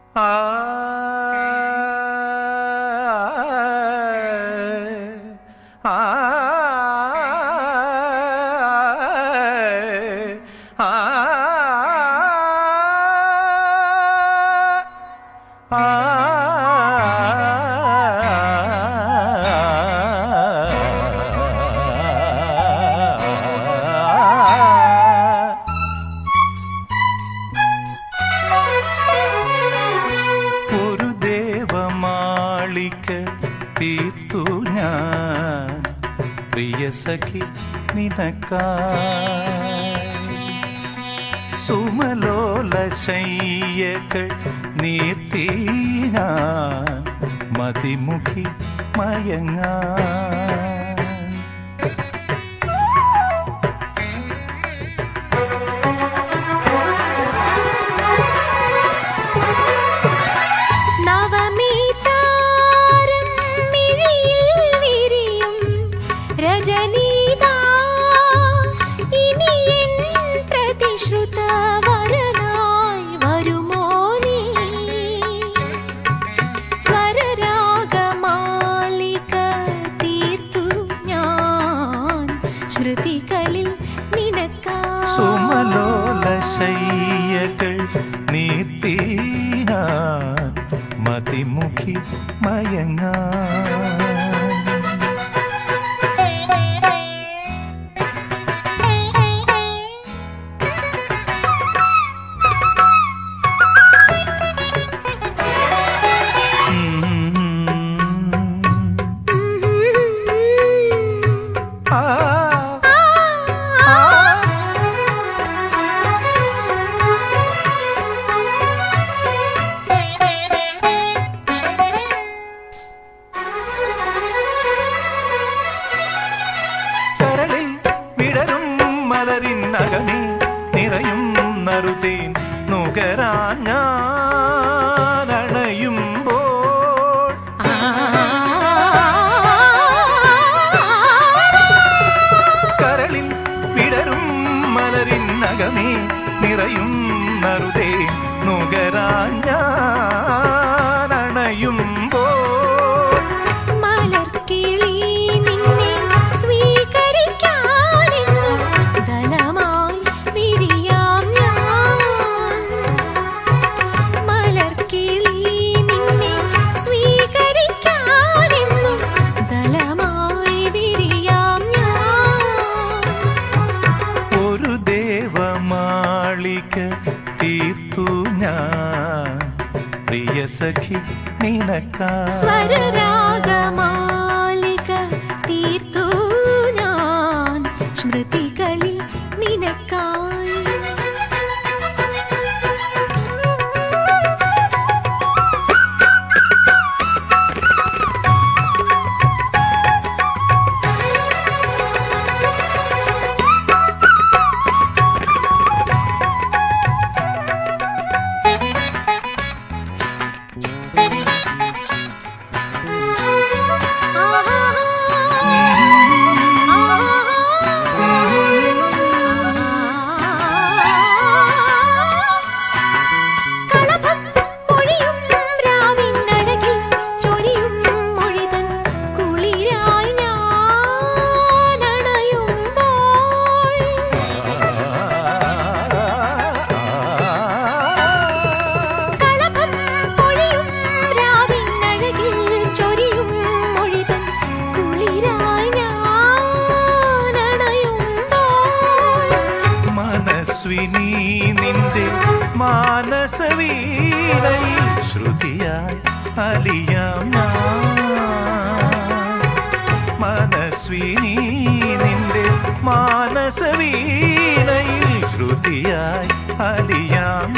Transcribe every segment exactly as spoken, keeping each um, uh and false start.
തീർത്തു ഞാൻ പ്രിയ സഖി നിനക്കായി സുമലോല ശയ്യകൾ നീർത്തി ഞാൻ മതിമുഖി മയങ്ങാൻ സുമലോല ശയ്യകൾ നീർത്തി ഞാൻ മതിമുഖി മയങ്ങാൻ നിറയും നറുതേൻ നുകരാൻ ഞാനണയുമ്പോൾ കരളിൽ വിടരും മലരിൻ നഗമേ നിറയും നറുതേൻ നുകരാൻ ഞാനണയുമ്പോൾ തീർത്തു ഞാൻ പ്രിയ സഖി നിനക്കായി സ്വരരാഗമാലിക തീർത്തു ഞാൻ സ്മൃതികളിൽ നിനക്കായി നിന്റെ മാനസവീണയിൽ ശ്രുതിയായി അലിയാം മനസ്വിനി നിന്റെ മാനസവീണയിൽ ശ്രുതിയായി അലിയാം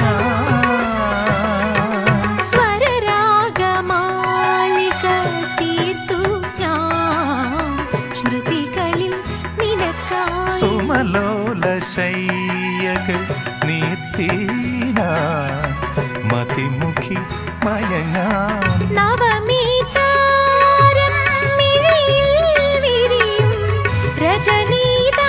സ്വരരാഗമാലിക തീർത്തു ഞാൻ ശ്രുതികളിൽ നിനക്കായി സുമലോല ശയ്യകൾ നീർത്തി ഞാൻ മതിമുഖി മയങ്ങാൻ നവമീ താരം മിഴിയിൽ വിരിയും രജനീതാ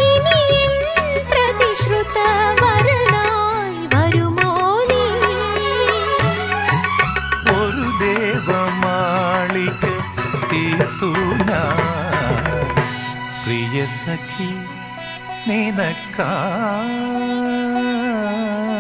ഇനിയും പ്രതിശ്രുത വരനായി വരുമോ നീ തീർത്തു ഞാൻ പ്രിയ സഖി നിനക്കാ